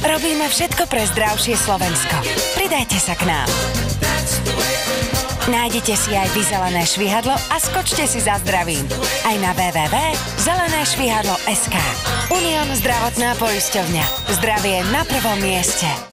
Robíme všetko pre zdravšie Slovensko. Pridajte sa k nám. Nájdete si aj vy zelené švihadlo a skočte si za zdravím. Aj na www.zelenešvihadlo.sk. Unión zdravotná poisťovňa. Zdravie na prvom mieste.